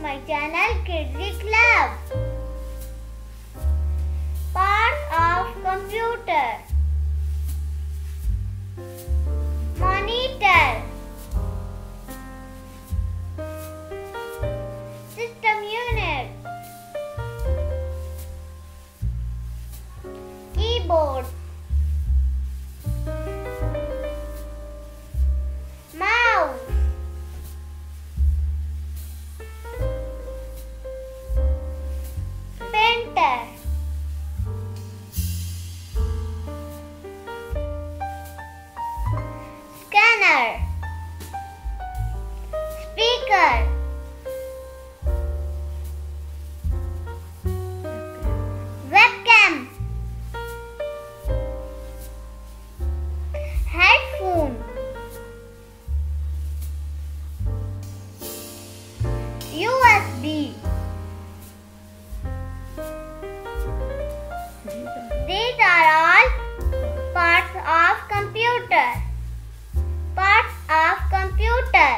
my channel Kidzi Club. Parts of computer: monitor, system unit, keyboard, mouse, printer, scanner, speaker, webcam, headphone, USB. These are all parts of computer. Parts of computer: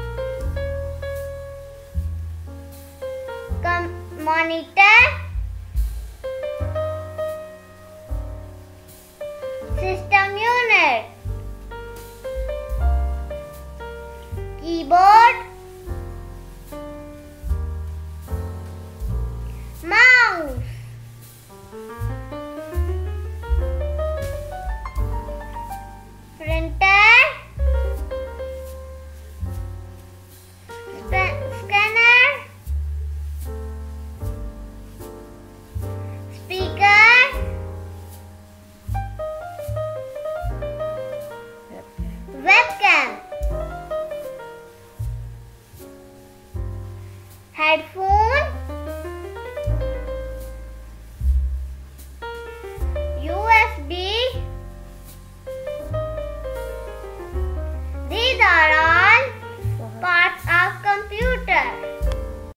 monitor, system unit, keyboard, mouse, printer, scanner, speaker, webcam, headphone,